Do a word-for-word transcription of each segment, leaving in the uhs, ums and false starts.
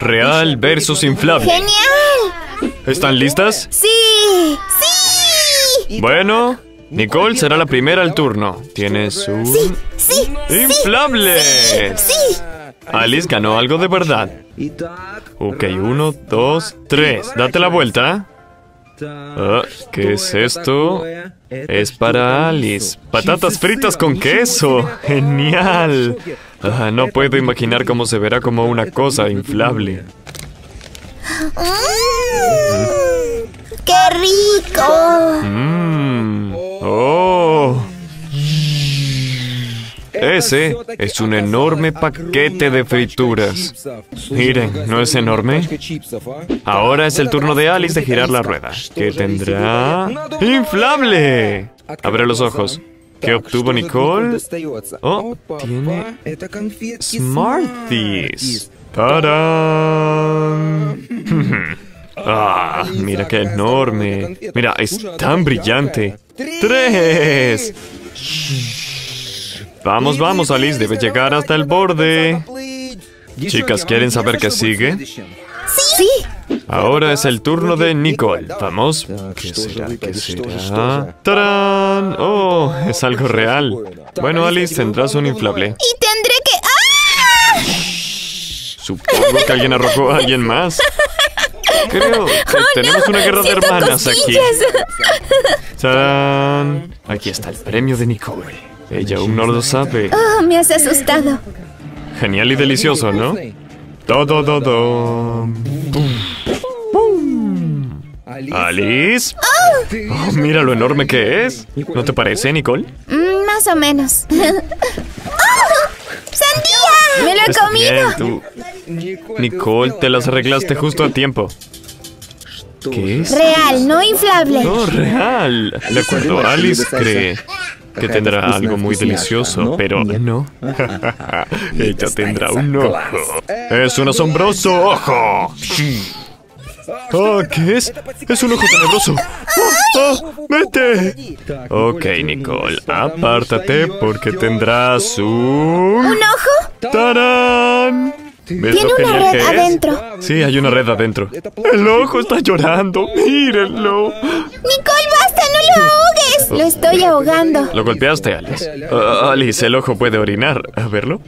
Real versus inflable. ¡Genial! ¿Están listas? ¡Sí! ¡Sí! Bueno, Nicole será la primera al turno. Tienes un... ¡Sí! ¡Sí! ¡inflable! ¡Sí! Alice ganó algo de verdad. Ok, uno, dos, tres. Date la vuelta. Ah, ¿qué es esto? Es para Alice. Patatas fritas con queso. ¡Genial! Ah, no puedo imaginar cómo se verá como una cosa inflable. Mm, ¡qué rico! Mmm. Oh. Ese es un enorme paquete de frituras. Miren, ¿no es enorme? Ahora es el turno de Alice de girar la rueda. ¿Qué tendrá? ¡Inflable! Abre los ojos. ¿Qué obtuvo Nicole? Oh, tiene Smarties. ¡Tarán! Ah, mira qué enorme. Mira, es tan brillante. ¡Tres! Vamos, vamos, Alice, debes llegar hasta el borde. Chicas, ¿quieren saber qué sigue? ¡Sí! Ahora es el turno de Nicole. Vamos. ¿Qué será? ¿Qué será? ¡Tarán! ¡Oh! Es algo real. Bueno, Alice, tendrás un inflable. Y tendré que... ¡ah! Supongo que alguien arrojó a alguien más. Creo que Oh, tenemos no, una guerra de siento hermanas cosquillas. aquí. ¡Tarán! Aquí está el premio de Nicole. Ella aún no lo sabe. Oh, me has asustado. Genial y delicioso, ¿no? Todo, todo. ¿Alice? Oh, mira lo enorme que es. ¿No te parece, Nicole? Mm, más o menos. ¡Oh! ¡Sandía! ¡Me lo he Está comido! bien, tú. Nicole, te las arreglaste justo a tiempo. ¿Qué es? Real, no inflable. No, real. De acuerdo, Alice cree que tendrá algo muy delicioso, pero no. Ella tendrá un ojo. ¡Es un asombroso ojo! Oh, ¿qué es? ¡Es un ojo tenebroso! ¡Oh, oh, vete! Ok, Nicole, apártate porque tendrás un... ¿Un ojo? ¡Tarán! ¿Ves Tiene lo una genial red que es? adentro. Sí, hay una red adentro. El ojo está llorando, mírenlo. ¡Nicole, basta! ¡No lo ahogues! Lo estoy ahogando. Lo golpeaste, Alice. Uh, Alice, el ojo puede orinar. A verlo.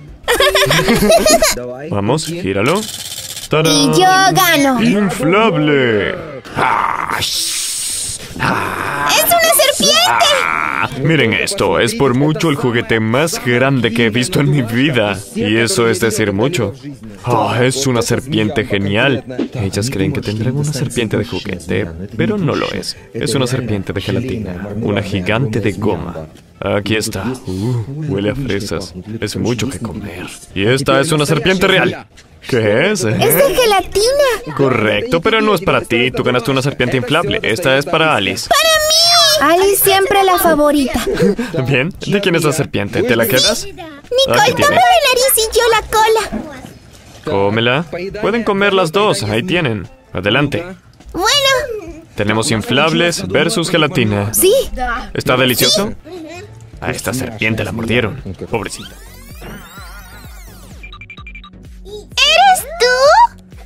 Vamos, gíralo. ¡Tarán! Y yo gano. ¡Inflable! Ah, ¡Es una serpiente! ah, miren esto, es por mucho el juguete más grande que he visto en mi vida. Y eso es decir mucho. Ah, es una serpiente genial. Ellas creen que tendrán una serpiente de juguete, pero no lo es. Es una serpiente de gelatina, una gigante de goma. Aquí está. Uh, huele a fresas. Es mucho que comer. Y esta es una serpiente real. ¿Qué es? eh? ¡Es de gelatina! Correcto, pero no es para ti. Tú ganaste una serpiente inflable. Esta es para Alice. ¡Para mí! Alice siempre la favorita. Bien, ¿de quién es la serpiente? ¿Te la quedas? Nicole, Aquí toma tiene. la nariz y yo la cola. Cómela. Pueden comer las dos. Ahí tienen. Adelante. Bueno, Tenemos inflables versus gelatina. sí. ¿Está delicioso? A esta serpiente la mordieron. Pobrecita. ¿Eres tú?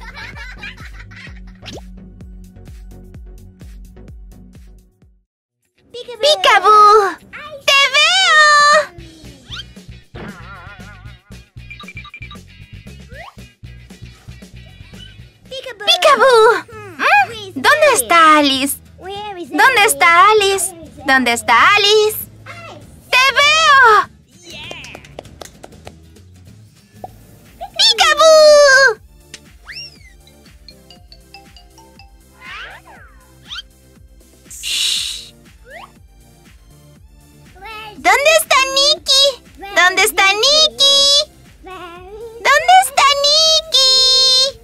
¡Peekaboo! ¡Te veo! ¡Peekaboo! Mm, ¿dónde está Alice? ¿Dónde está Alice? ¿Dónde está Alice? ¡Te veo! ¡Peekaboo! ¿Dónde está Nikki? ¿Dónde está Nikki? ¿Dónde está Nikki?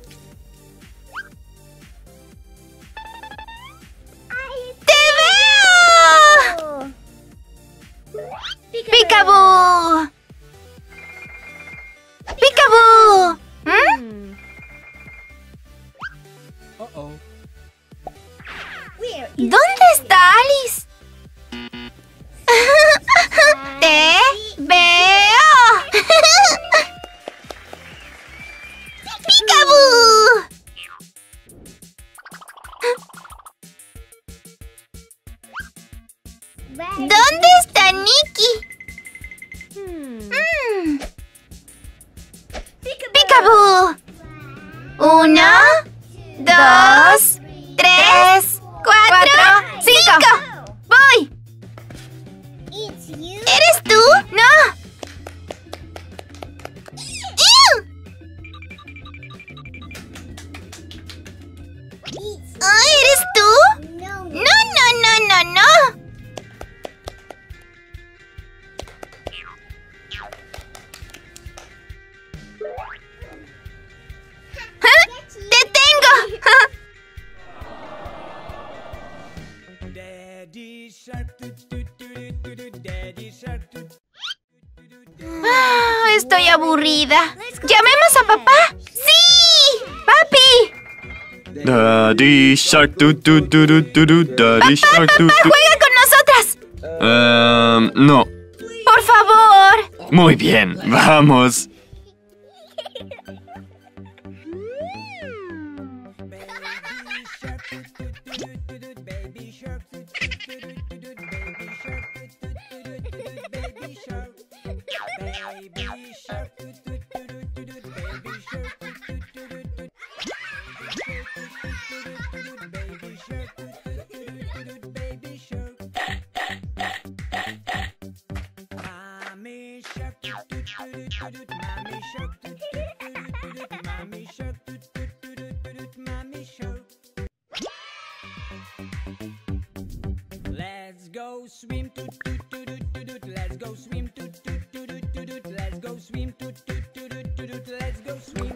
¡Te veo! ¡Peekaboo! ¡Peekaboo! ¿Mm? ¿Dónde está Alice? ¡Te veo! ¡Peekaboo! Uno, dos, tres, cuatro, cinco. ¡Voy! ¿Eres tú? ¡No! Oh, ¿eres tú? No, no, no, no, no. ¿Ah? ¡Te tengo! Ah, estoy aburrida. ¿Llamemos a papá? ¡Sí! ¡Papi! Daddy Shark, tu, tu, tu, tu, tu, tu, Daddy Shark, tu, tu. ¡Juega con nosotras! Um, no. ¡Por favor! Muy bien, vamos. Let's go swim, toot toot toot toot toot. Let's go swim, toot toot toot toot toot. Let's go swim, toot toot toot toot toot. Let's go swim.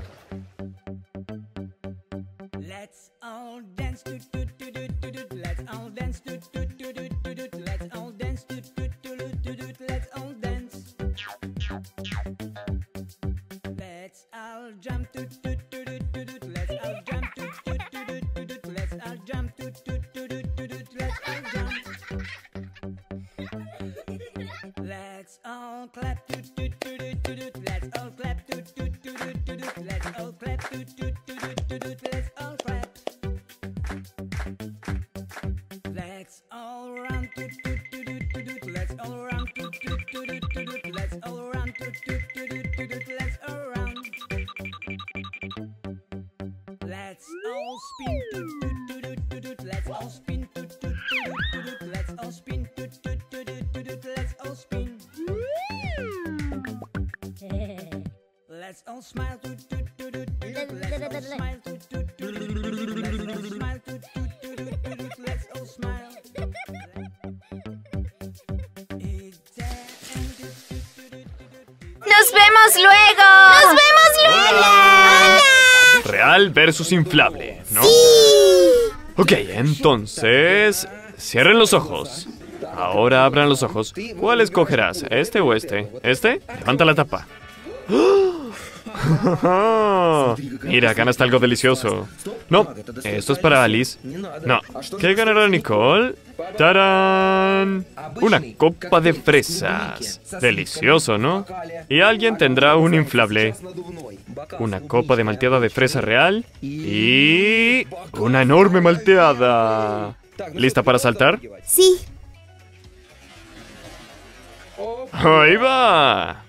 Let's all dance, toot toot toot toot toot. Let's all dance, toot toot toot toot toot. Let's all dance, toot toot toot toot toot. Let's all dance. Let's all jump, toot toot toot toot toot. Let's all jump, toot toot toot toot toot. Let's all jump, toot toot toot toot toot. Let's all jump. Let's all clap, toot toot toot toot toot. Let's all clap, toot toot toot toot toot. Let's all clap, toot toot toot toot toot. Let's all clap. Let's all run, toot toot toot toot toot. Let's all run, toot toot toot toot toot. Let's all run, toot toot toot toot toot. Let's all run. Let's all spin, toot toot toot toot toot. Let's all spin, toot toot toot toot toot. Let's all spin, toot toot toot toot toot. Let's all spin. Let's all smile, toot toot toot toot toot. Let's all smile, toot toot toot toot toot. Let's all smile, toot toot toot toot toot. Let's all smile. ¡Nos vemos luego! ¡Nos vemos luego! ¡Hola! Real versus inflable, ¿no? ¡Sí! Ok, entonces... cierren los ojos. Ahora abran los ojos. ¿Cuál escogerás? ¿Este o este? ¿Este? Levanta la tapa. Mira, ganaste algo delicioso. No, esto es para Alice. No, ¿qué ganará Nicole? ¡Tarán! Una copa de fresas. Delicioso, ¿no? Y alguien tendrá un inflable. Una copa de malteada de fresa real. Y... una enorme malteada. ¿Lista para saltar? Sí. ¡Ahí va!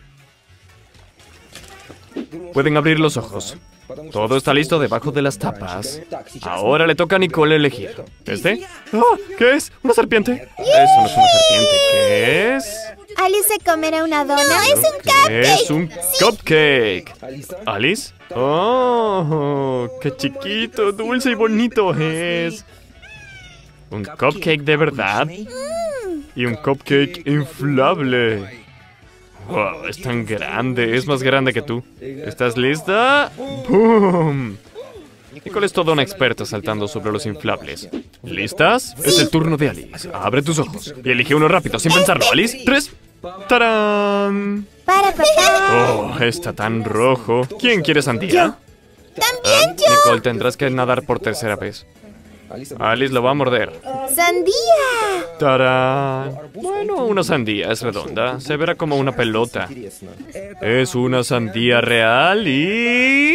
Pueden abrir los ojos. Todo está listo debajo de las tapas. Ahora le toca a Nicole elegir. ¿Este? ¡Ah! ¿Qué es? ¿Una serpiente? Eso no es una serpiente. ¿Qué es? ¿Alice se comerá una dona? No, es un ¿Qué cupcake. es un cupcake? ¿Alice? ¡Oh! ¡Qué chiquito, dulce y bonito es! ¿Un cupcake de verdad? Y un cupcake inflable. ¡Wow! Es tan grande. Es más grande que tú. ¿Estás lista? ¡Boom! Nicole es toda una experta saltando sobre los inflables. ¿Listas? Es el turno de Alice. Abre tus ojos y elige uno rápido, sin pensarlo. Alice, tres. ¡Tarán! Para papá. ¡Oh! Está tan rojo. ¿Quién quiere sandía? También yo. Nicole, tendrás que nadar por tercera vez. Alice lo va a morder. Sandía. ¡Tarán! Bueno, una sandía es redonda. Se verá como una pelota. Es una sandía real y...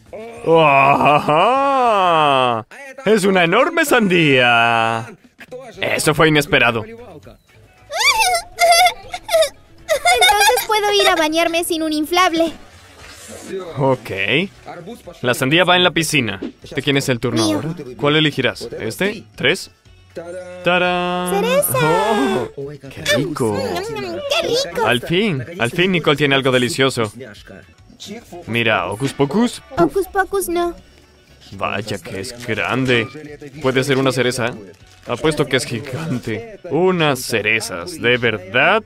¡oh! ¡Es una enorme sandía! Eso fue inesperado. Entonces puedo ir a bañarme sin un inflable. Ok. La sandía va en la piscina. ¿De quién es el turno Mío. ahora? ¿Cuál elegirás? ¿Este? ¿Tres? ¡Tarán! ¡Cereza! ¡Oh! ¡Qué rico! ¡Qué rico! Al fin, al fin Nicole tiene algo delicioso. Mira, Hocus Pocus. Hocus Pocus no. Vaya que es grande. ¿Puede ser una cereza? Apuesto que es gigante. Unas cerezas, ¿de verdad?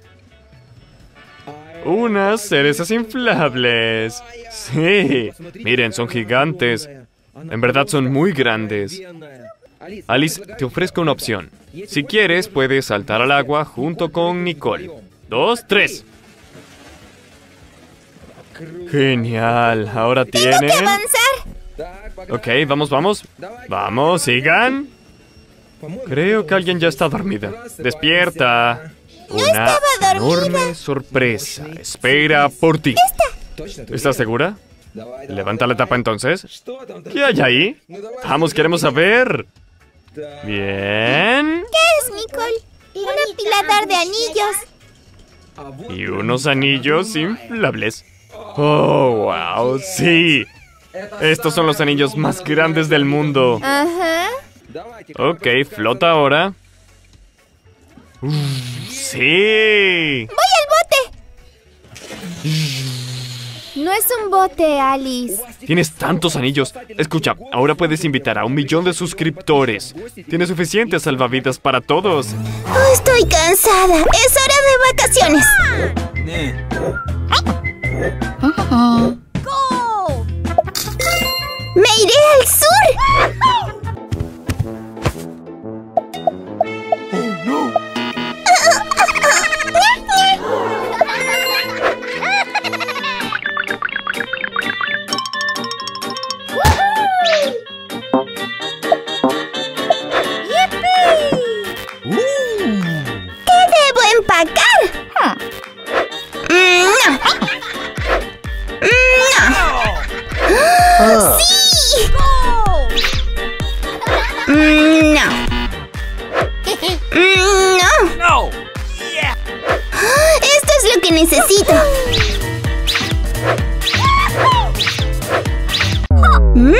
Unas cerezas inflables. Sí. Miren, son gigantes. En verdad son muy grandes. Alice, te ofrezco una opción. Si quieres, puedes saltar al agua junto con Nicole. Dos, tres. Genial. Ahora ¡Tengo que tienen... avanzar! Ok, vamos, vamos. Vamos, sigan. Creo que alguien ya está dormida. Despierta. Una estaba dormida. enorme sorpresa espera por ti. ¿Estás segura? Levanta la tapa entonces. ¿Qué hay ahí? Vamos, queremos saber. Bien. ¿Qué es, Nicole? Un apilador de anillos. Y unos anillos inflables. Oh, wow, sí. Estos son los anillos más grandes del mundo. Ajá. Ok, flota ahora. Uf, sí. ¡Voy al bote! No es un bote, Alice. Tienes tantos anillos. Escucha, ahora puedes invitar a un millón de suscriptores. Tienes suficientes salvavidas para todos. Oh, estoy cansada. Es hora de vacaciones. ¡Go! ¡Me iré al sur! empacar. Mm, no. Mm, no. ¡Sí! Mm, no. Mm, no. No. Esto es lo que necesito. ¿Mm?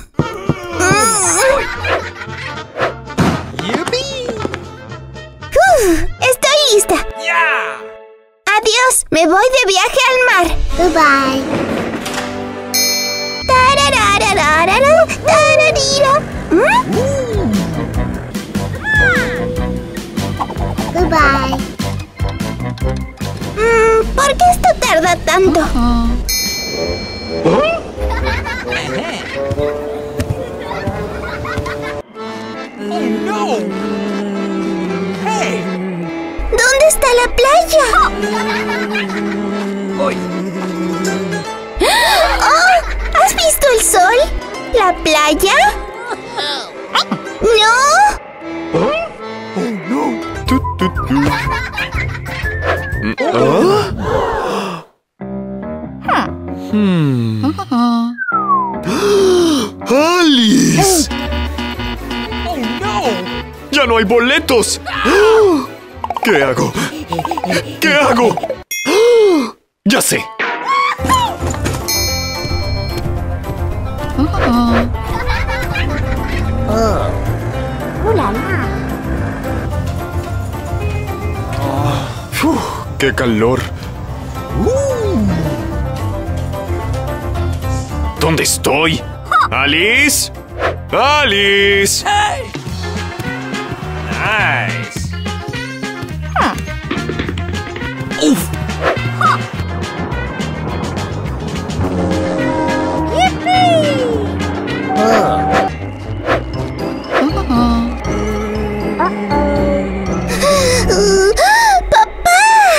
Uf, estoy lista. Yeah. Adiós, me voy de viaje al mar. Goodbye. Tararararara, tararira. ¿Mm? Goodbye. Mm, ¿por qué esto tarda tanto? Oh no. Hey. ¿Dónde está la playa? Oy. ¡Oh! ¿Has visto el sol? ¿La playa? ¡No! Tu, tu, tu. Mm, ¿ah? Hmm. ¡Alice! Oh no. ¡Ya no hay boletos! ¿Qué hago? ¿Qué hago? ¡Ya sé! Uf, ¡qué calor! ¿Dónde estoy? ¡Alice! ¡Alice! Hey. Nice. Uf. Uh, ¡Papá!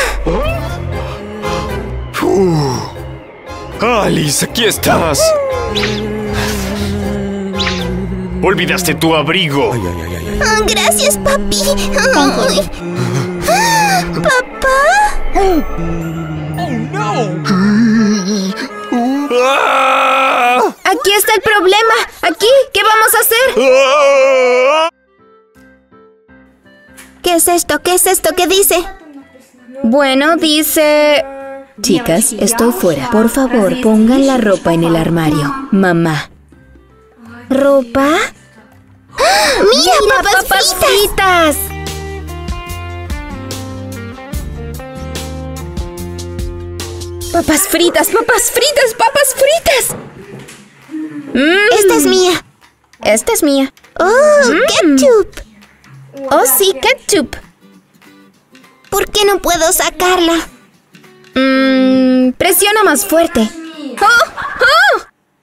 Uh. Alice, aquí estás. Olvidaste tu abrigo. Oh, gracias, papi. Ay. ¿Papá? Oh no. ¡Ah! Aquí está el problema. Aquí, ¿qué vamos a hacer? ¡Ah! ¿Qué es esto? ¿Qué es esto? ¿Qué dice? Bueno, dice... Chicas, estoy fuera. Por favor, pongan la ropa en el armario. Mamá. ¿Ropa? ¡Ah! ¡Mira, ¡Mira, papas, papas fritas! Papas fritas, papas fritas, papas fritas. Mm. Esta es mía. Esta es mía. ¡Oh, Mm. ketchup! Oh, sí, ketchup. ¿Por qué no puedo sacarla? Mm, presiona más fuerte. ¡Oh! ¡Oh!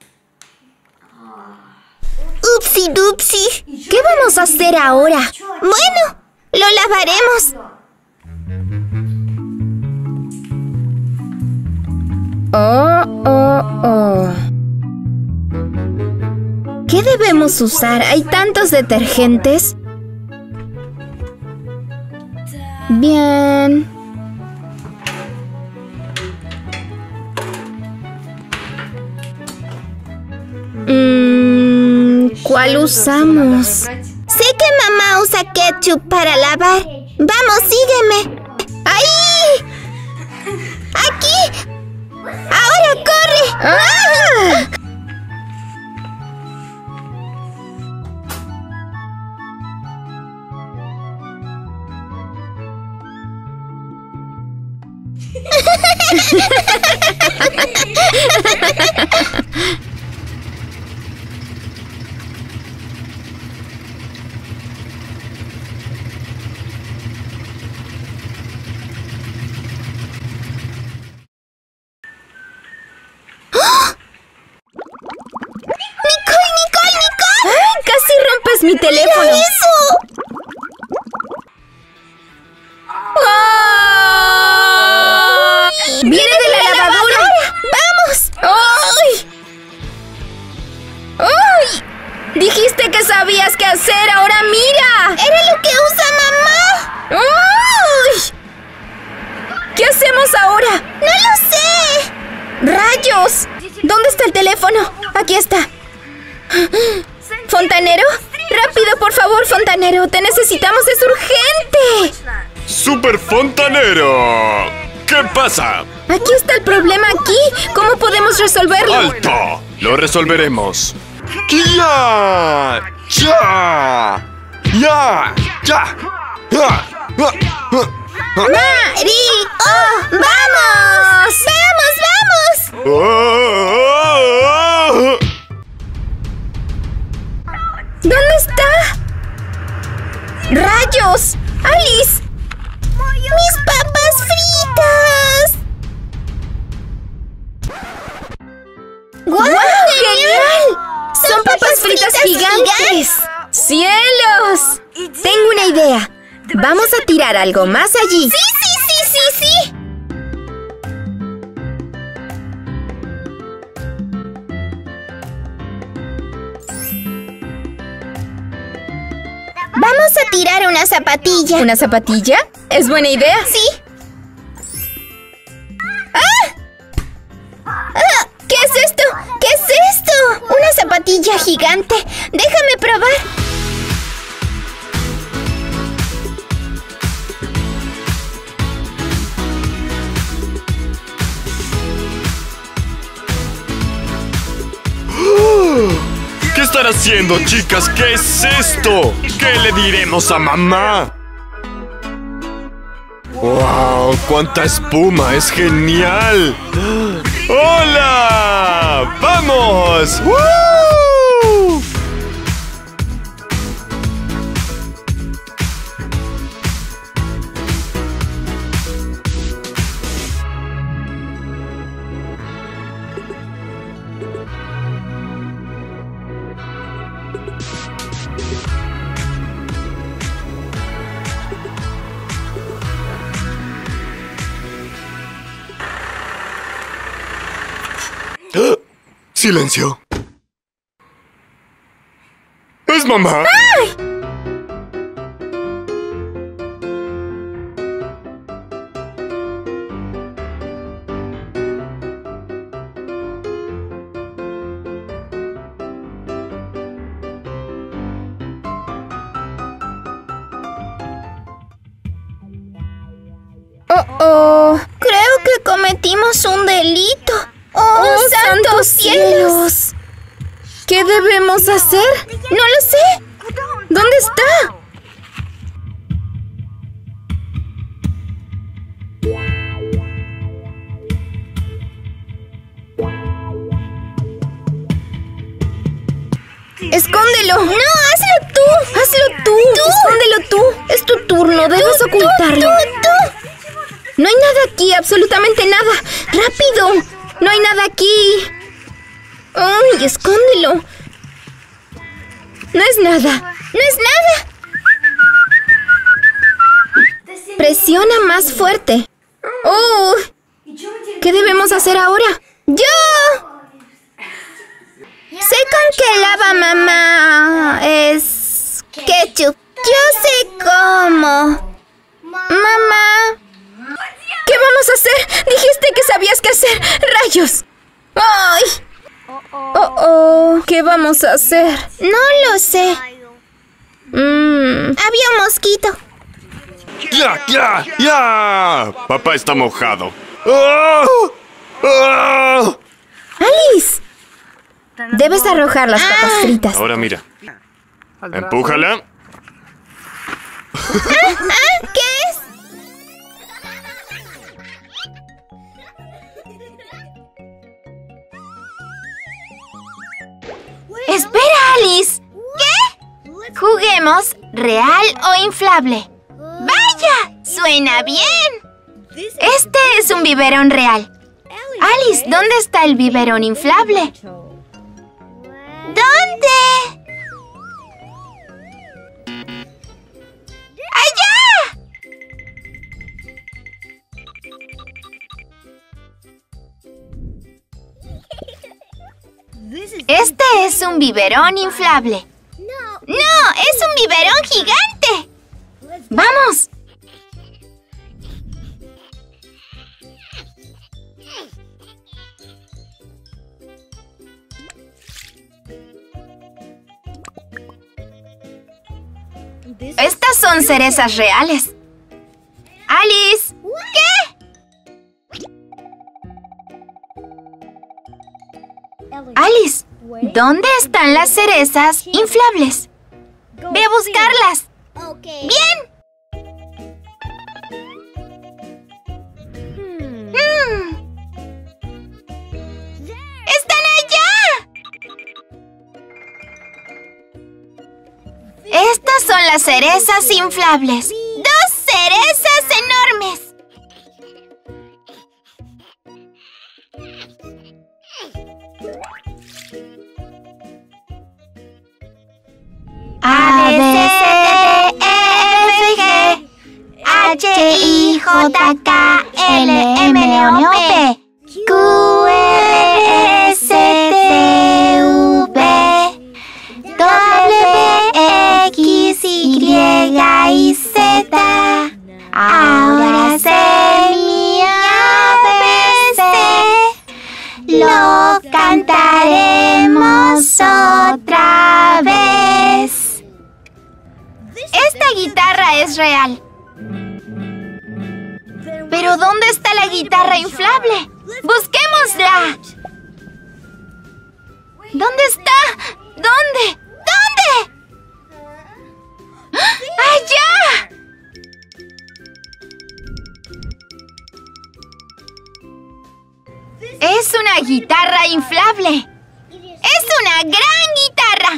Upsi dupsi. ¿Qué vamos a hacer ahora? Bueno, lo lavaremos. Oh, oh, oh. ¿Qué debemos usar? Hay tantos detergentes. Bien. Mm, ¿cuál usamos? Sé que mamá usa ketchup para lavar. Vamos, sígueme. ¡Ahí! ¡Aquí! ¡Ahora corre! ¡Ah! ¡Casi rompes mi teléfono! ¡Mira eso! ¡Ah! ¡Viene de la lavadora! ¡Vamos! ¡Ay! ¡Ay! Dijiste que sabías qué hacer, ahora mira. ¡Era lo que usa mamá! ¡Ay! ¿Qué hacemos ahora? ¡No lo sé! ¡Rayos! ¿Dónde está el teléfono? Aquí está. ¿Fontanero? ¡Rápido, por favor, fontanero! ¡Te necesitamos! ¡Es urgente! ¡Super fontanero! ¿Qué pasa? Aquí está el problema, aquí. ¿Cómo podemos resolverlo? ¡Alto! Lo resolveremos. ¡Ya! ¡Ya! ¡Ya! ¡Ya! ¡Ya! ¡Mari! ¡Oh! ¡Vamos! ¡Vamos, vamos! ¡Oh! ¿Dónde está? ¡Rayos! ¡Alice! ¡Mis papas fritas! ¡Guau! ¡Genial! ¡Son papas fritas gigantes! ¡Cielos! Tengo una idea. Vamos a tirar algo más allí. ¡Sí, sí, sí, sí, sí! Vamos a tirar una zapatilla. ¿Una zapatilla? ¿Es buena idea? Sí. ¡Ah! ¡Ah! ¿Qué es esto? ¿Qué es esto? Una zapatilla gigante. Déjame probar. ¿Qué están haciendo, chicas? ¿Qué es esto? ¿Qué le diremos a mamá? ¡Wow! ¡Cuánta espuma! ¡Es genial! ¡Hola! ¡Vamos! ¡Woo! ¡Silencio! ¡Es mamá! Oh, oh. Creo que Cometimos un delito. ¡Oh, ¡Oh santos cielos! ¿Qué debemos hacer? No lo sé. ¿Dónde está? ¡Escóndelo! ¡No, hazlo tú! ¡Hazlo tú! ¡Tú! ¡Escóndelo tú! Es tu turno, debes tú, ocultarlo. Tú, tú, tú. No hay nada aquí, absolutamente nada. ¡Rápido! ¡No hay nada aquí! ¡Ay, escóndelo! No es nada. ¡No es nada! Presiona más fuerte. ¡Oh! ¿Qué debemos hacer ahora? ¡Yo! Sé con qué lava mamá es ketchup. Yo sé cómo. Mamá. ¿Qué vamos a hacer? Dijiste que sabías qué hacer. ¡Rayos! ¡Ay! Oh, oh. ¿Qué vamos a hacer? No lo sé. Mm. Había un mosquito. ¡Ya, ya, ya! Papá está mojado. ¡Oh! ¡Oh! ¡Alice! Debes arrojar las papas Ah. fritas. Ahora mira. Empújala. ¿Ah? ¿Qué es? Espera, Alice. ¿Qué? Juguemos real o inflable. ¡Vaya! ¡Suena bien! Este es un biberón real. Alice, ¿dónde está el biberón inflable? ¿Dónde? ¡Allá! Este es un biberón inflable. ¡No! ¡Es un biberón gigante! ¡Vamos! Estas son cerezas reales. ¡Alice! ¿Qué? Alice, ¿dónde están las cerezas inflables? Ve a buscarlas. ¡Bien! Mm. ¡Están allá! Estas son las cerezas inflables. ¡Dos cerezas enormes! A, B, C, D, E, F, G H, I, J, K, L, M, N, O, P Q, R, S, T, V W, X, Y y Z. Ahora sé mi A B C. Lo cantaremos otra vez. Esta guitarra es real. ¿Pero dónde está la guitarra inflable? ¡Busquémosla! ¿Dónde está? ¿Dónde? ¿Dónde? ¡Allá! Es una guitarra inflable. ¡Es una gran guitarra!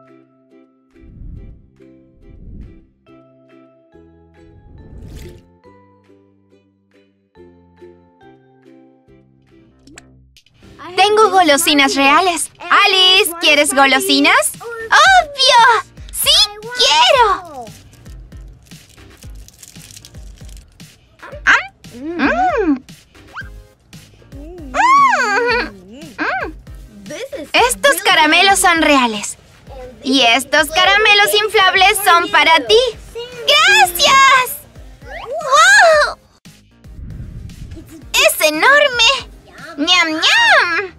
Tengo golosinas reales. Alice, ¿quieres golosinas? ¡Obvio! ¡Sí, quiero! Mm. Mm. Mm. Estos caramelos son reales. Y estos caramelos inflables son para ti. ¡Gracias! ¡Wow! ¡Es enorme! ¡Ñam, ñam!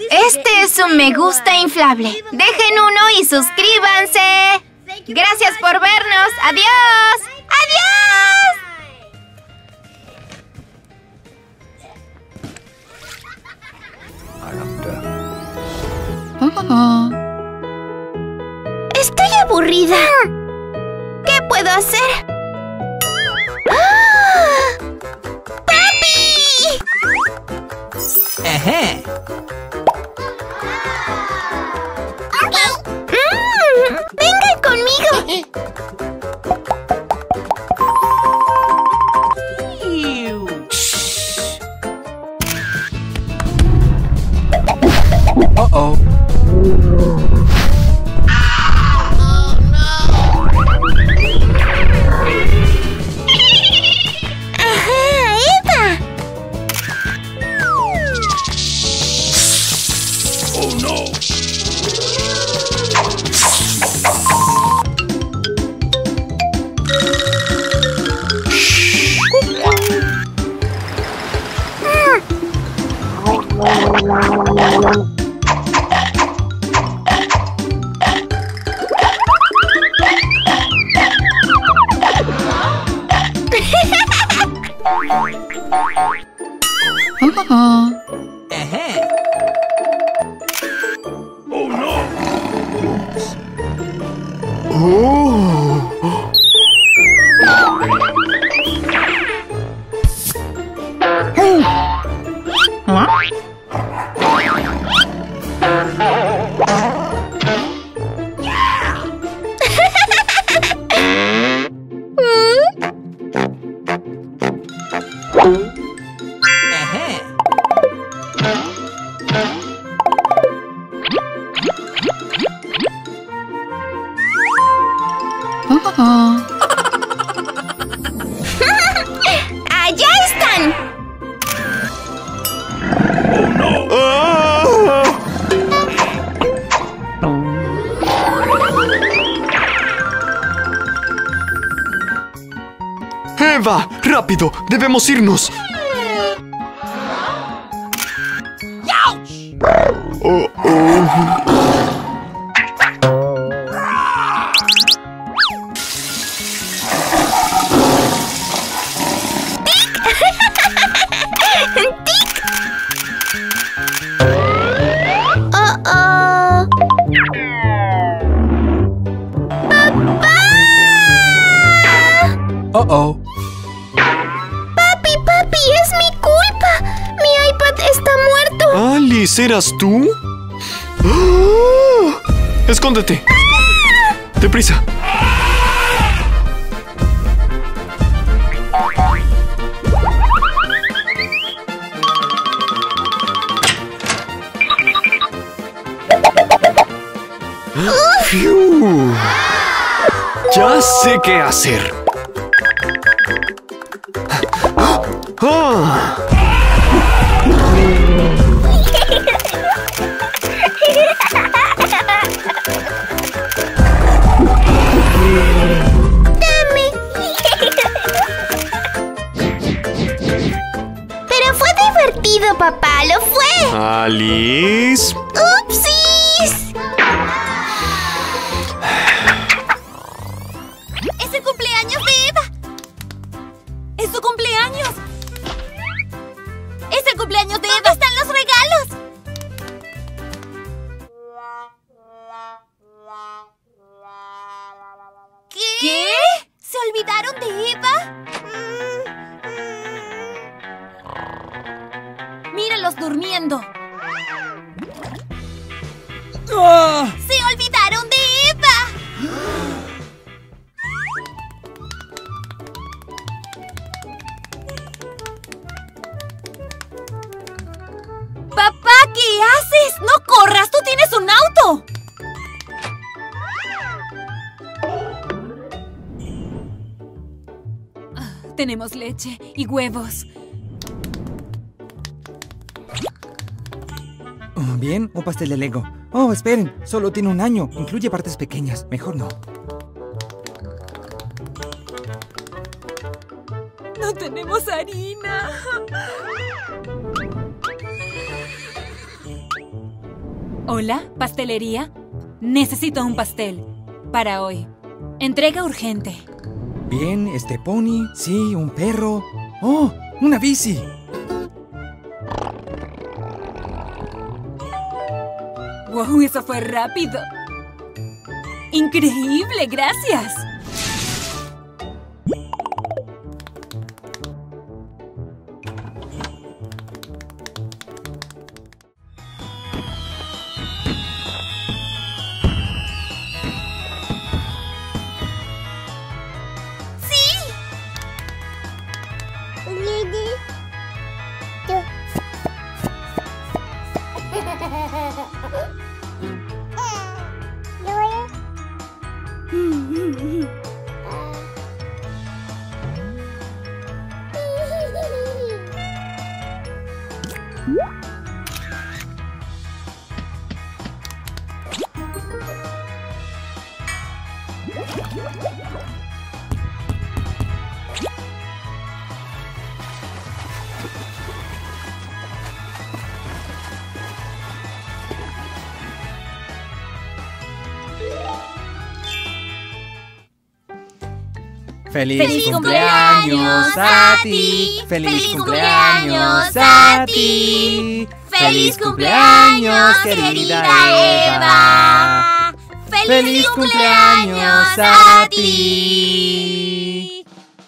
Este es un me gusta inflable. Dejen uno y suscríbanse. Gracias por vernos. ¡Adiós! ¡Adiós! Estoy aburrida. ¿Qué puedo hacer? ¡Ah! ¡Papi! Ajá. Mm, ¡vengan conmigo! Uh-oh. ¡Ajá, Eva! Oh no. Oh no. ¡Oh! ¡Allá están! ¡Eva! ¡Rápido! ¡Debemos irnos! Oh, oh. ¡Oh, oh! Uh-oh. ¡Papi, papi! ¡Es mi culpa! ¡Mi iPad está muerto! Alice, ¿eras tú? ¡Ah! ¡Escóndete! ¡Deprisa! ¡Fiu! Ya sé qué hacer. ¡Ah! ¡Dame! Pero fue divertido, papá. ¡Lo fue! Alice. ¡Upsis! ¡Es el cumpleaños de Eva! ¡Es su cumpleaños! ¡Es el cumpleaños de Eva! ¿Dónde están los regalos? ¿Qué? ¿Qué? ¿Se olvidaron de Eva? Míralos durmiendo. Ah. ¡Se olvidaron de Eva! ¡Papá, qué haces! ¡No corras! ¡Tú tienes un auto! Tenemos leche y huevos. Oh, bien, un pastel de Lego. Oh, esperen, solo tiene un año. Incluye partes pequeñas. Mejor no. No tenemos harina. Hola, ¿pastelería? Necesito un pastel. Para hoy. Entrega urgente. Bien, este pony. Sí, un perro. ¡Oh! ¡Una bici! ¡Wow! Eso fue rápido. ¡Increíble! ¡Gracias! ¡Feliz, ¡Feliz cumpleaños a ti! ¡Feliz cumpleaños a ti! ¡Feliz cumpleaños, querida Eva! ¡Feliz cumpleaños a ti!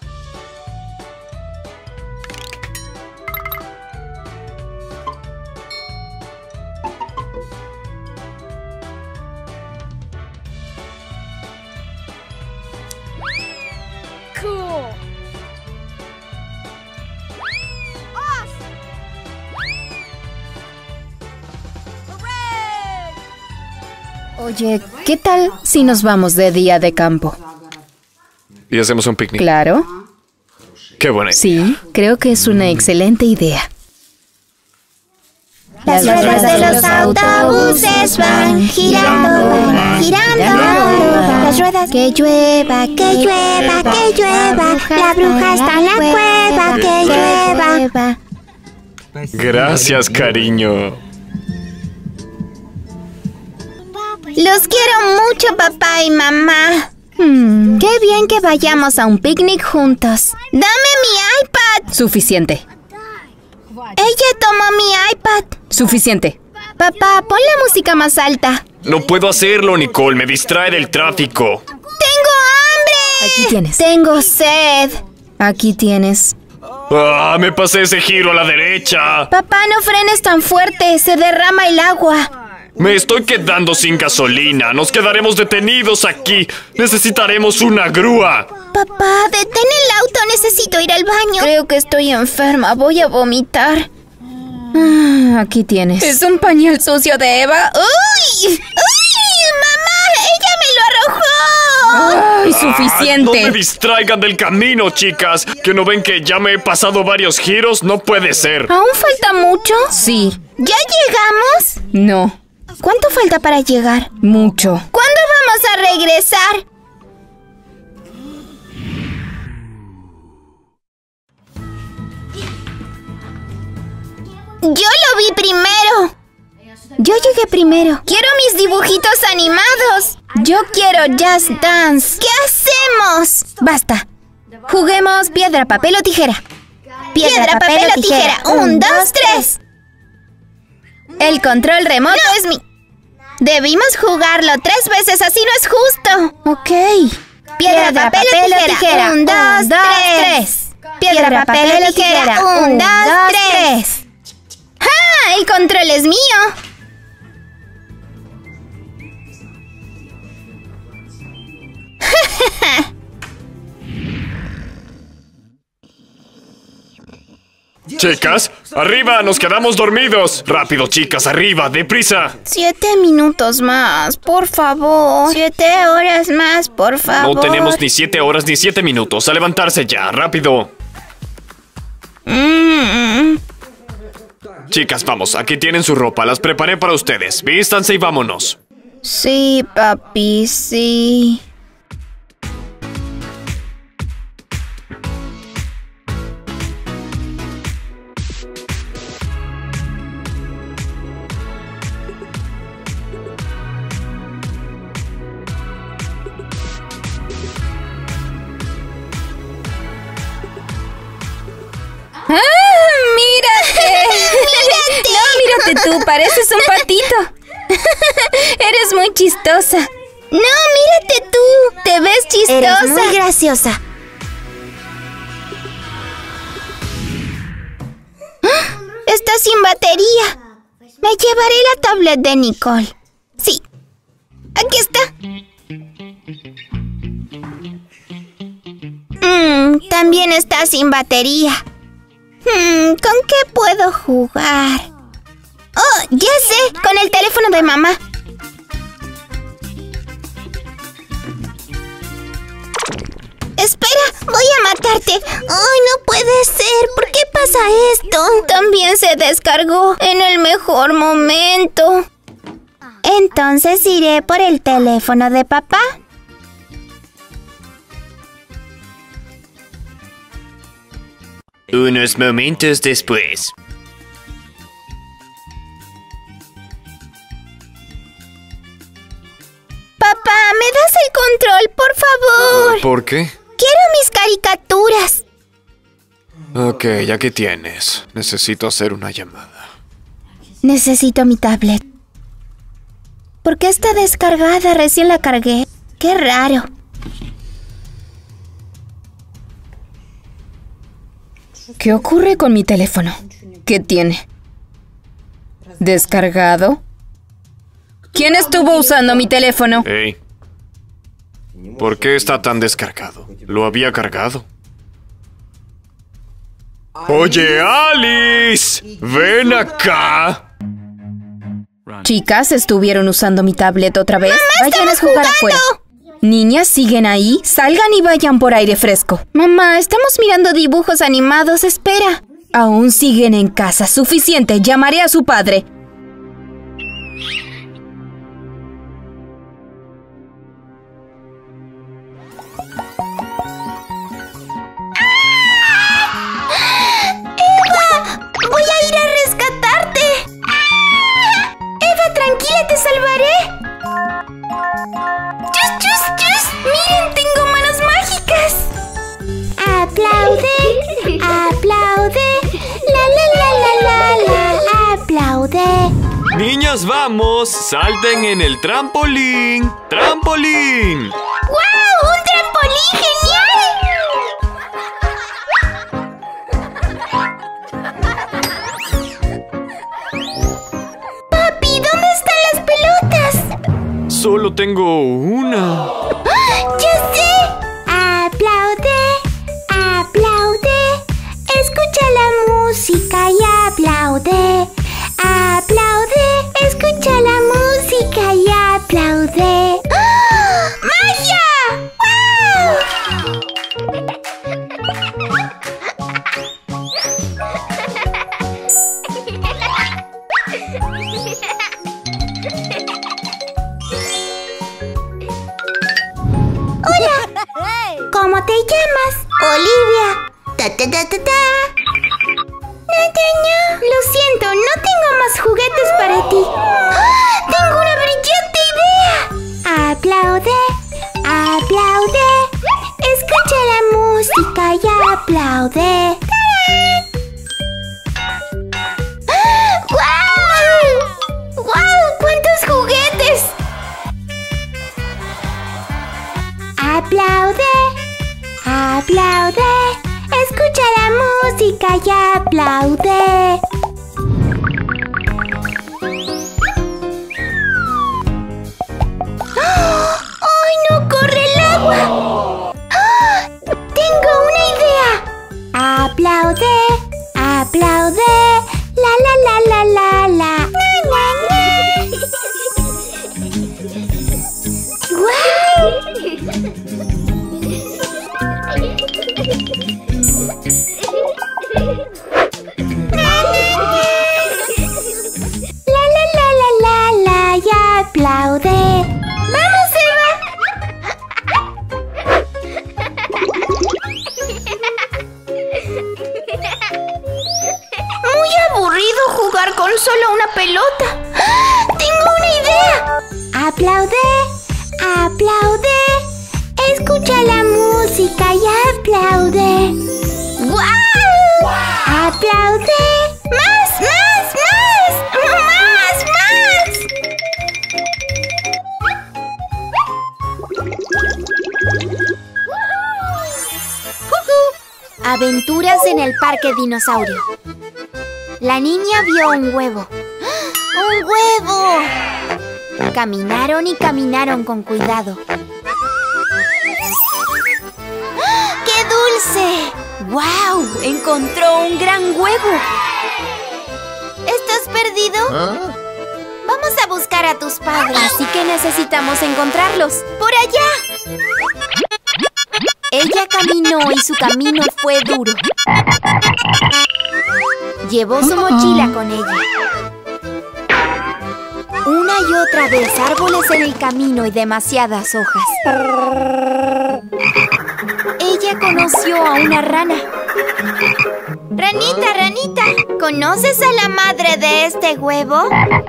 Oye, ¿qué tal si nos vamos de día de campo? Y hacemos un picnic. Claro. Qué buena idea. Sí, creo que es una excelente idea. Las ruedas de los autobuses van girando, girando. Las ruedas. Que llueva, que llueva, que llueva. La bruja está en la cueva, que llueva. Gracias, cariño. Los quiero mucho, papá y mamá. Hmm, Qué bien que vayamos a un picnic juntos. Dame mi iPad. suficiente, Ella tomó mi iPad. suficiente. Papá, pon la música más alta. No puedo hacerlo, Nicole. Me distrae del tráfico. ¡Tengo hambre! Aquí tienes. Tengo sed. Aquí tienes. ¡Ah! Me pasé ese giro a la derecha. Papá, no frenes tan fuerte. Se derrama el agua. Me estoy quedando sin gasolina. Nos quedaremos detenidos aquí. Necesitaremos una grúa. Papá, detén el auto. Necesito ir al baño. Creo que estoy enferma. Voy a vomitar. Ah, aquí tienes. ¿Es un pañal sucio de Eva? ¡Uy! ¡Uy! ¡Mamá! ¡Ella me lo arrojó! ¡Ay, Ah, no suficiente! me distraigan del camino, chicas. ¿Que no ven que ya me he pasado varios giros? No puede ser. ¿Aún falta mucho? Sí, ¿Ya llegamos? no, ¿Cuánto falta para llegar? mucho. ¿Cuándo vamos a regresar? Yo lo vi primero. Yo llegué primero. Quiero mis dibujitos animados. Yo quiero Just Dance. ¿Qué hacemos? Basta. Juguemos piedra, papel o tijera. Piedra, papel o tijera. Un, dos, tres. El control remoto No es mi... Debimos jugarlo tres veces, así no es justo. Ok. Piedra, papel o tijera. Un, dos, tres. Piedra, papel o tijera. Un, dos, tres. ¡Ah! El control es mío. Chicas, arriba, nos quedamos dormidos. Rápido, chicas, arriba, deprisa. Siete minutos más, por favor. Siete horas más, por favor. No tenemos ni siete horas ni siete minutos. A levantarse ya, rápido. Mm. Chicas, vamos, aquí tienen su ropa. Las preparé para ustedes. Vístanse y vámonos. Sí, papi, sí. tú, pareces un patito. Eres muy chistosa. No, mírate tú. Te ves chistosa. Eres muy graciosa. Está sin batería. Me llevaré la tablet de Nicole. Sí. Aquí está. Mm, también está sin batería. Hmm, ¿con qué puedo jugar? Oh, ya sé, con el teléfono de mamá. Espera, voy a matarte. Ay, no puede ser. ¿Por qué pasa esto? También se descargó en el mejor momento. Entonces iré por el teléfono de papá. Unos momentos después. Papá, ¿me das el control, por favor? ¿Por qué? Quiero mis caricaturas. Ok, aquí tienes. Necesito hacer una llamada. Necesito mi tablet. ¿Por qué está descargada? Recién la cargué. Qué raro. ¿Qué ocurre con mi teléfono? ¿Qué tiene? ¿Descargado? ¿Quién estuvo usando mi teléfono? Hey. ¿Por qué está tan descargado? Lo había cargado. Oye, Alice, ven acá. Chicas, ¿estuvieron usando mi tablet otra vez? ¡Mamá, vayan a estamos jugar jugando! afuera. Niñas, ¿siguen ahí? Salgan y vayan por aire fresco. Mamá, estamos mirando dibujos animados. Espera. Aún siguen en casa. Suficiente. Llamaré a su padre. Voy a ir a rescatarte. Eva, tranquila, te salvaré. ¡Chus, chus, chus! ¡Miren, tengo manos mágicas! Aplaude, aplaude. La, la, la, la, la, la. Aplaude. Niñas, vamos. Salten en el trampolín. ¡Trampolín! ¡Guau! ¡Un trampolín genial! Papi, ¿dónde están las pelotas? Solo tengo una. ¡Ya sé! Aplaude, aplaude. Escucha la música y aplaude. Aplaude, escucha la música y aplaude. ¡Ah! ¡Magia! Hola. ¿Cómo te llamas? Olivia. Ta ta ta ta ta. Nataña. Lo siento, no tengo más juguetes para ti. ¡Ah! Tengo una brillante idea. Aplaude, aplaude. Escucha la música y aplaude. ¡Guau! ¡Guau! ¡Cuántos juguetes! Aplaude, aplaude. Escucha la música y aplaude. ¡Oh! ¡Ay, no corre el agua! ¡Ah! ¡Tengo una idea! Aplaude, aplaude. La la la la la la. Na, na, na. ¡Guau! La la la la la la y aplaude. ¡Vamos, Eva! Muy aburrido jugar con solo una pelota. ¡Ah! ¡Tengo una idea! Aplaude, aplaude. Escucha la música y aplaude. ¡Guau! ¡Aplaude! ¡Más, más, más! ¡Más! Aventuras en el parque dinosaurio. La niña vio un huevo. ¡Un huevo! Caminaron y caminaron con cuidado. ¡Qué dulce! ¡Wow! Encontró un gran huevo. ¿Estás perdido? ¿Ah? Vamos a buscar a tus padres. Así que necesitamos encontrarlos. ¡Por allá! Ella caminó y su camino fue duro. Llevó su mochila con ella. Una y otra vez árboles en el camino y demasiadas hojas. Ella conoció a una rana. Ranita, ranita, ¿conoces a la madre de este huevo?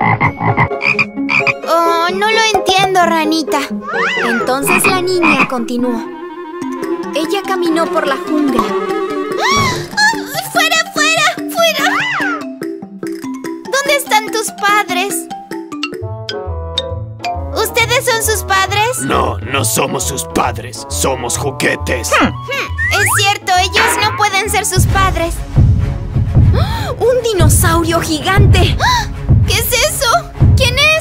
Oh, no lo entiendo, ranita. Entonces la niña continuó. Ella caminó por la jungla. ¡Ah! ¡Fuera, fuera, fuera! ¿Dónde están tus padres? ¿Ustedes son sus padres? No, no somos sus padres. Somos juguetes. Es cierto, ellos no pueden ser sus padres. ¡Un dinosaurio gigante! ¿Qué es eso? ¿Quién es?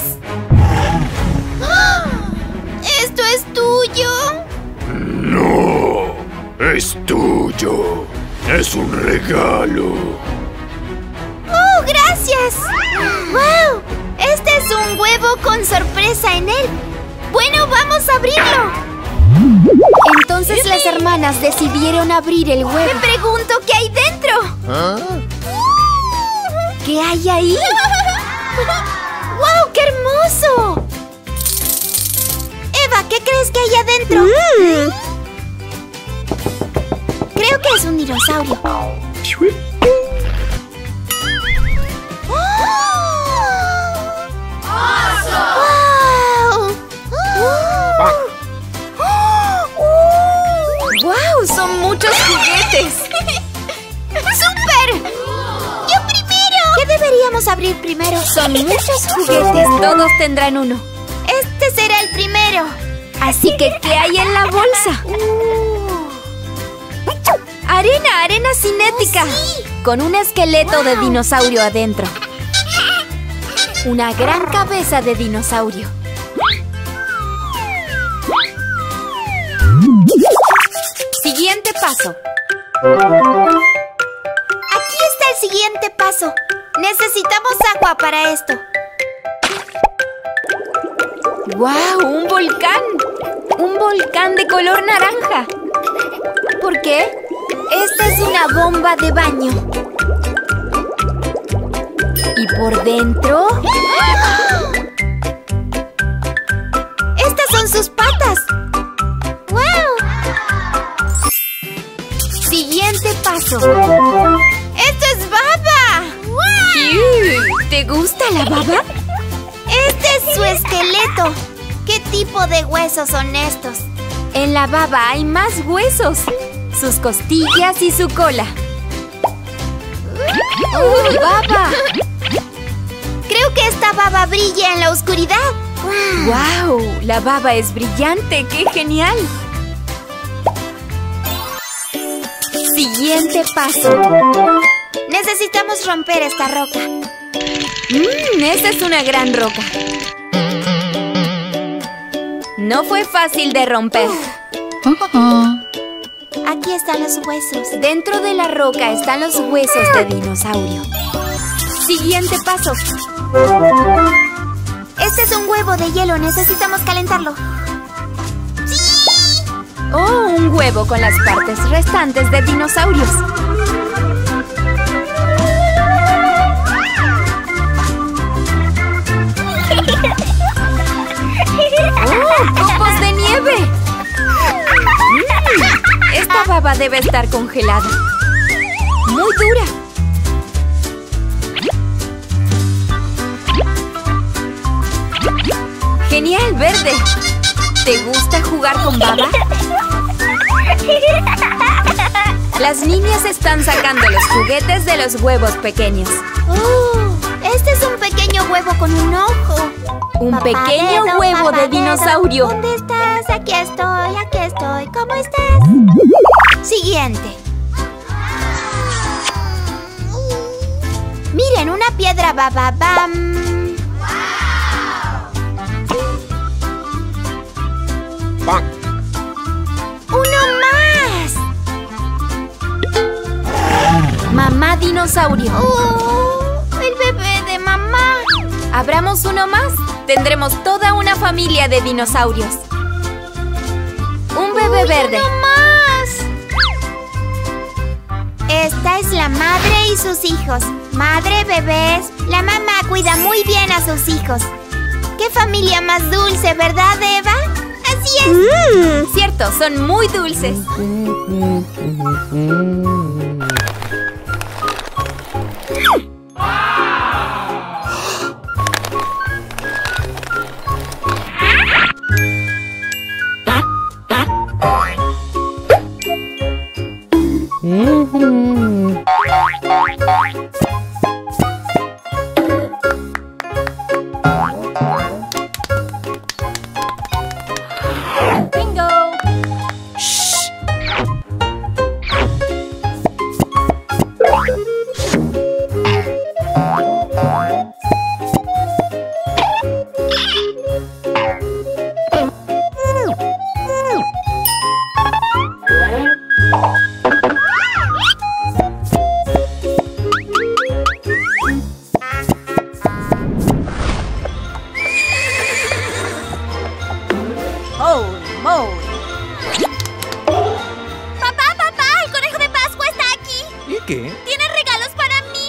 ¿Esto es tuyo? No, es tuyo. Es un regalo. ¡Oh, gracias! ¡Wow! Este es un huevo con sorpresa en él. Bueno, vamos a abrirlo. Entonces las hermanas decidieron abrir el huevo. Me pregunto qué hay dentro. ¿Ah? ¿Qué hay ahí? ¡Wow, qué hermoso! Eva, ¿qué crees que hay adentro? Mm. Creo que es un dinosaurio. ¡Wow! ¡Son muchos juguetes! ¡Súper! ¡Yo primero! ¿Qué deberíamos abrir primero? Son muchos juguetes. Todos tendrán uno. Este será el primero. Así que, ¿qué hay en la bolsa? Arena, arena cinética. Con un esqueleto de dinosaurio adentro. Una gran cabeza de dinosaurio. Siguiente paso. Aquí está el siguiente paso. Necesitamos agua para esto. ¡Wow! ¡Un volcán! ¡Un volcán de color naranja! ¿Por qué? Esta es una bomba de baño. ¿Y por dentro? ¡Estas son sus patas! ¡Wow! Siguiente paso. ¡Esto es baba! ¡Wow! ¿Te gusta la baba? ¡Este es su esqueleto! ¿Qué tipo de huesos son estos? En la baba hay más huesos. Sus costillas y su cola. ¡Oh, baba! Creo que esta baba brilla en la oscuridad. ¡Wow! La baba es brillante. ¡Qué genial! Siguiente paso. Necesitamos romper esta roca. Mmm, esa es una gran roca. No fue fácil de romper. Aquí están los huesos. Dentro de la roca están los huesos de dinosaurio. Siguiente paso. Este es un huevo de hielo. Necesitamos calentarlo. Oh, un huevo con las partes restantes de dinosaurios. ¡Oh, copos de nieve! Mm, esta baba debe estar congelada. Muy dura. Genial, verde. ¿Te gusta jugar con baba? Las niñas están sacando los juguetes de los huevos pequeños. Oh, este es un pequeño huevo con un ojo. Un Papá pequeño dedo, huevo papá de dinosaurio. dedo. ¿Dónde estás? Aquí estoy, aquí estoy. ¿Cómo estás? Siguiente. piedra, ba, ba, bam. ¡Uno más! Mamá dinosaurio. ¡Oh! ¡El bebé de mamá! Abramos uno más. Tendremos toda una familia de dinosaurios. Un bebé ¡Uy, verde. ¡Uno más! Esta es la madre y sus hijos. Madre, bebés. La mamá cuida muy bien a sus hijos. ¡Qué familia más dulce!, ¿verdad, Eva? ¡Así es! Mm, cierto, son muy dulces. Papá, papá, el conejo de Pascua está aquí. ¿Y qué? Tiene regalos para mí.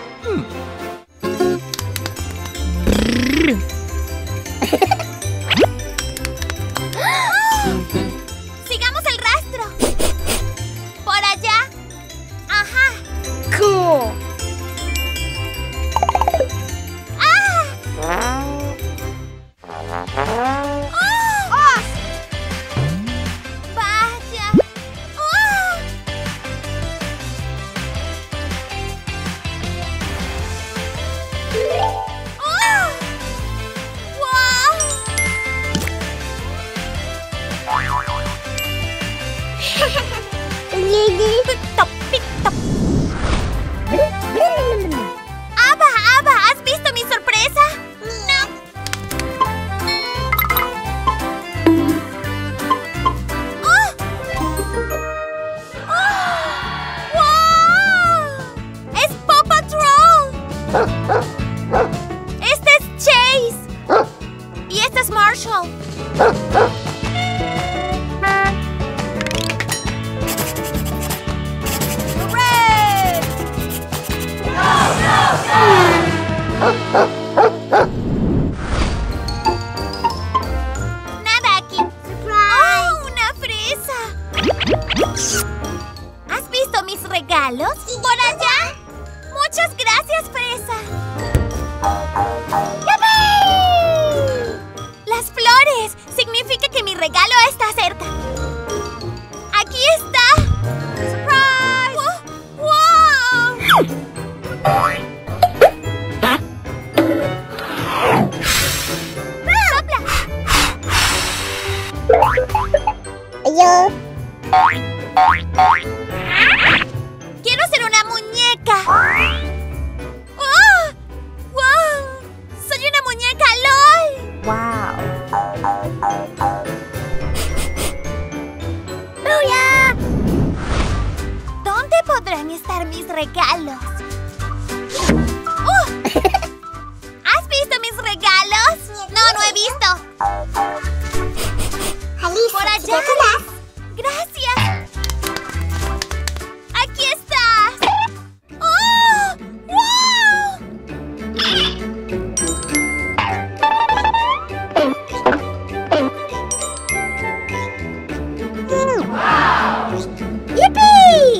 Sigamos el rastro. Por allá. Ajá. Cool. ¡Ah! ¡Oh! ¡Vaya! ¡Oh! ¡Oh! ¡Wow! ¡Pip-top, pip-top! ¡Ava, Ava! ¿Has visto mi sorpresa? No. ¡Oh! ¡Oh! ¡Wow! ¡Es Paw Patrol! Este es Chase. Y este es Marshall. ¡Hurray! Nada aquí. ¡Oh, una fresa! ¿Has visto mis regalos? ¿Por allá? Muchas gracias, fresa. ¡Yupi! Las flores. Significa que mi regalo está cerca. Aquí está. ¡Surprise! ¡Wow! ¡Wow! ¡Sopla! ¡Quiero ser una muñeca! ¡Oh! ¡Wow! ¡Soy una muñeca LOL! ¡Booyah! ¿Dónde podrán estar mis regalos? ¡Oh! ¿Has visto mis regalos? No, no he visto. ¿Por allá? ¡Gracias! ¡Aquí estás! ¡Oh! ¡Wow! ¡Yipi!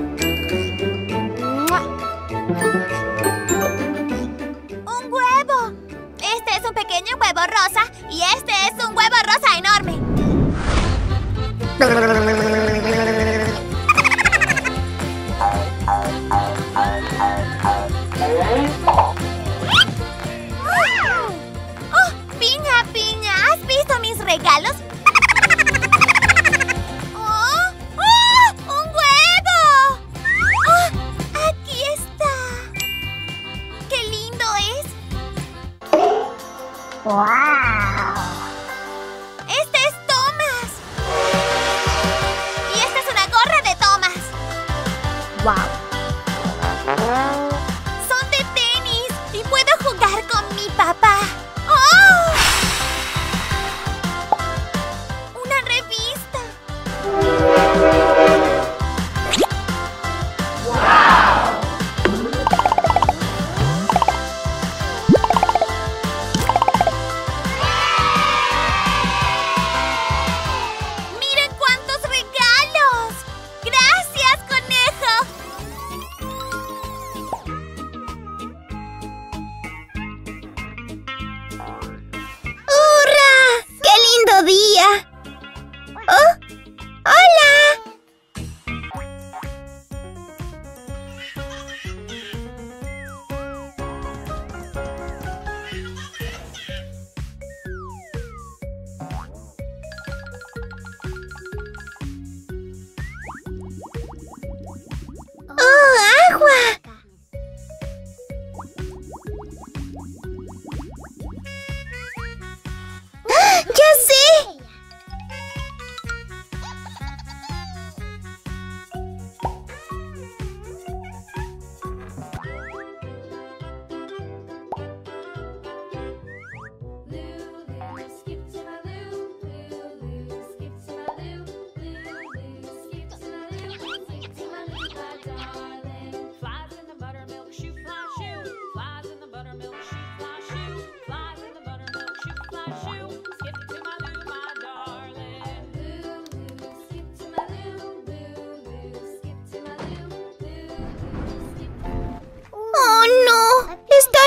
¡Un huevo! Este es un pequeño huevo rosa y este es un huevo rosa enorme.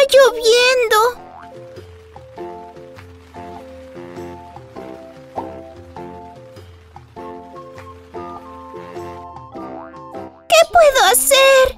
lloviendo. ¿Qué puedo hacer?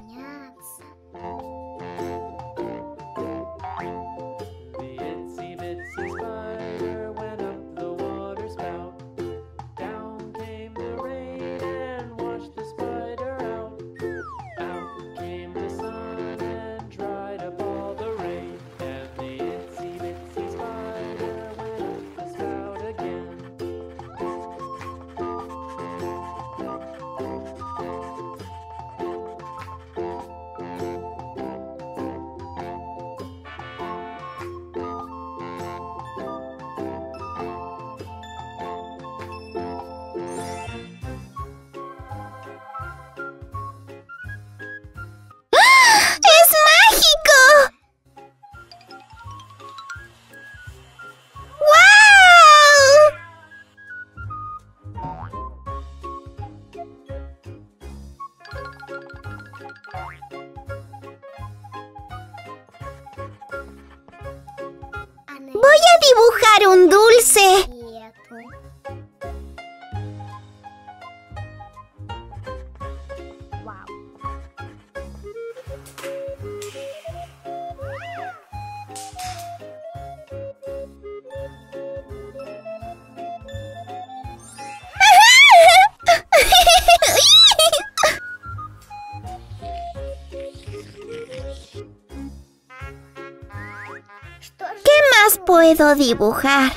Voy a dibujar un dulce. ¿Qué más puedo dibujar?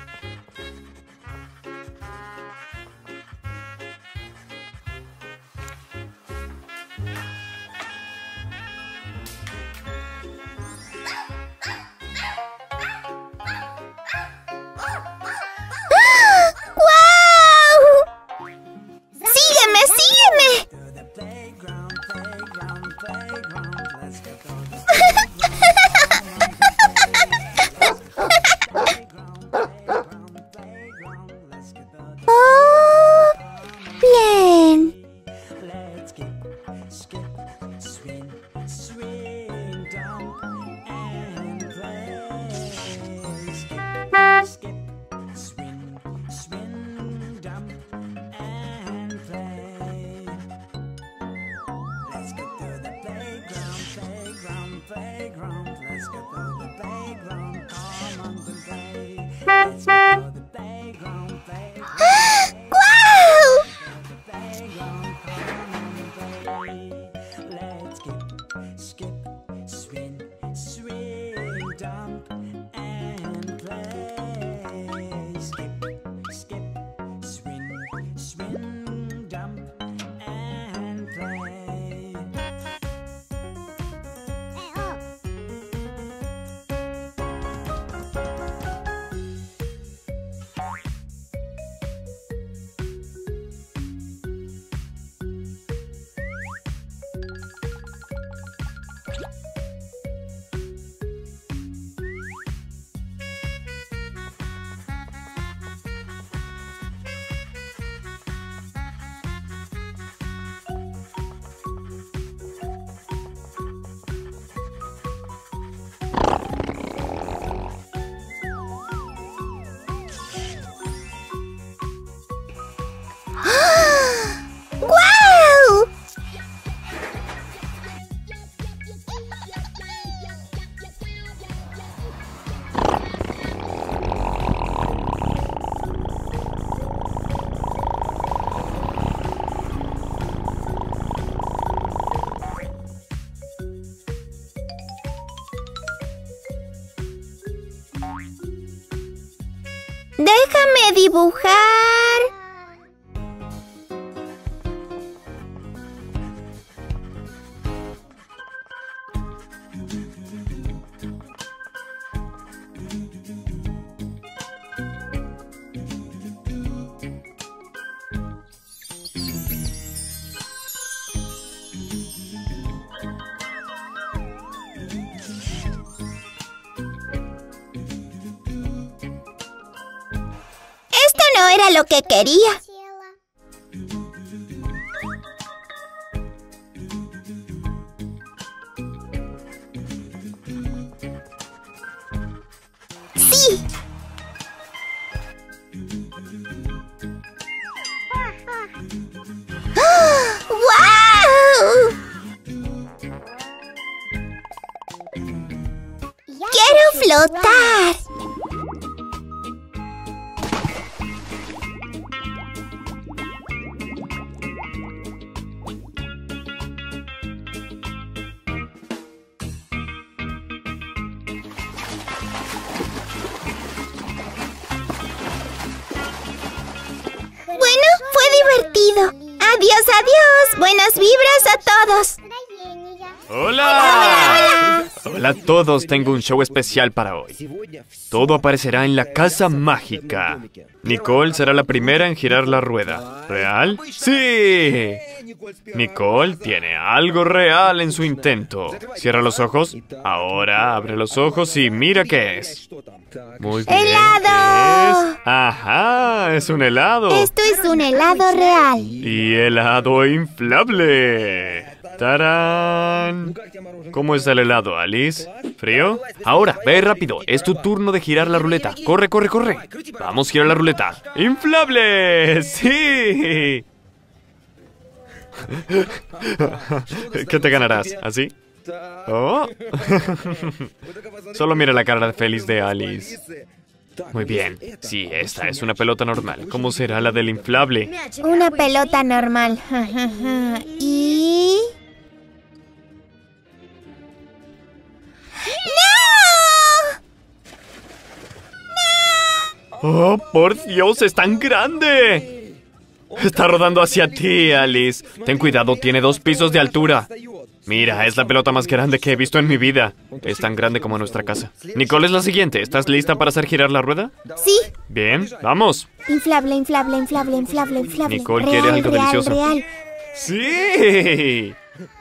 Déjame dibujar. No era lo que quería. explotar! Bueno, fue divertido. Adiós, adiós. Buenas vibras a todos. ¡Hola! Hola a todos, tengo un show especial para hoy. Todo aparecerá en la casa mágica. Nicole será la primera en girar la rueda. ¿Real? ¡Sí! Nicole tiene algo real en su intento. Cierra los ojos. Ahora abre los ojos y mira qué es. Muy bien. ¡Helado! ¿Qué es? ¡Ajá! Es un helado. Esto es un helado real. Y helado inflable. ¡Tarán! ¿Cómo es el helado, Alice? ¿Frío? Ahora, ve rápido. Es tu turno de girar la ruleta. Corre, corre, corre. Vamos, gira la ruleta. ¡Inflable! ¡Sí! ¿Qué te ganarás? ¿Así? ¿Oh? Solo mira la cara feliz de Alice. Muy bien. Sí, esta es una pelota normal. ¿Cómo será la del inflable? Una pelota normal. Y... ¡Oh, por Dios! ¡Es tan grande! Está rodando hacia ti, Alice. Ten cuidado, tiene dos pisos de altura. Mira, es la pelota más grande que he visto en mi vida. Es tan grande como nuestra casa. Nicole es la siguiente. ¿Estás lista para hacer girar la rueda? Sí. Bien, vamos. Inflable, inflable, inflable, inflable, inflable. Nicole real, quiere algo real, delicioso. Real. ¡Sí!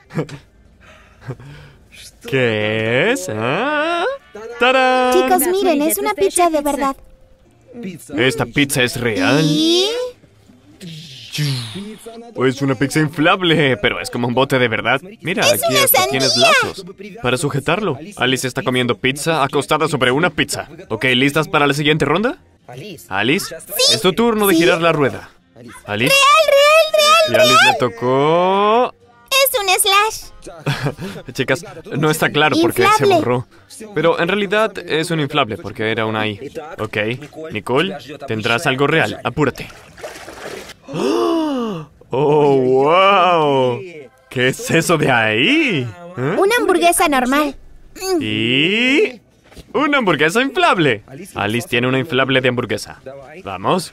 ¿Qué es? ¿Ah? ¡Tarán! Chicos, miren, es una pizza de verdad. ¿Esta pizza es real? ¿Y? Es una pizza inflable, pero es como un bote de verdad. Mira, ¡Es aquí una hasta sandía! tienes lazos para sujetarlo. Alice está comiendo pizza acostada sobre una pizza. Ok, ¿listas para la siguiente ronda? Alice, es tu turno de Sí. girar la rueda. Alice. Real, real, Y real, Alice real. le tocó... Es un slash. Chicas, no está claro porque se Inflable. borró. Pero en realidad es un inflable porque era una I. Ok, Nicole, tendrás algo real. Apúrate. ¡Oh, wow! ¿Qué es eso de ahí? ¿Eh? Una hamburguesa normal. Y... una hamburguesa inflable. Alice tiene una inflable de hamburguesa. Vamos.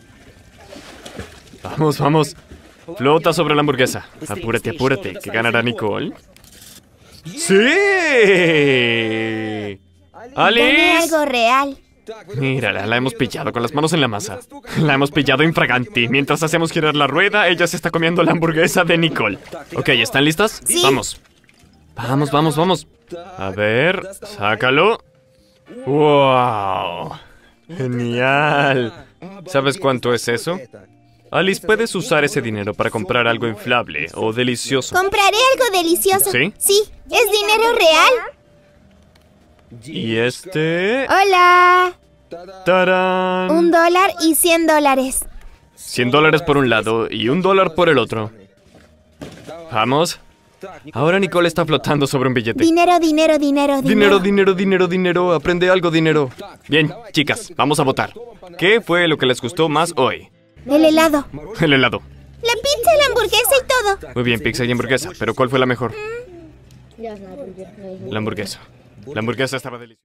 Vamos, vamos. Flota sobre la hamburguesa. Apúrate, apúrate. ¿Qué ganará Nicole? ¡Sí! Dame ¡Alice! algo real. Mírala, la hemos pillado con las manos en la masa. La hemos pillado infraganti. Mientras hacemos girar la rueda, ella se está comiendo la hamburguesa de Nicole. Ok, ¿están listas? Sí. Vamos. Vamos, vamos, vamos. A ver, sácalo. ¡Wow! Genial. ¿Sabes cuánto es eso? Alice, puedes usar ese dinero para comprar algo inflable o delicioso. Compraré algo delicioso. ¿Sí? Sí. ¿Es dinero real? Y este... Hola. ¡Tarán! Un dólar y cien dólares. cien dólares por un lado y un dólar por el otro. Vamos. Ahora Nicole está flotando sobre un billete. Dinero, dinero, dinero, Dinero, dinero, dinero, dinero. Aprende algo, dinero. Bien, chicas, vamos a votar. ¿Qué fue lo que les gustó más hoy? El helado. El helado. La pizza, la hamburguesa y todo. Muy bien, pizza y hamburguesa. Pero ¿cuál fue la mejor? La hamburguesa. La hamburguesa estaba deliciosa.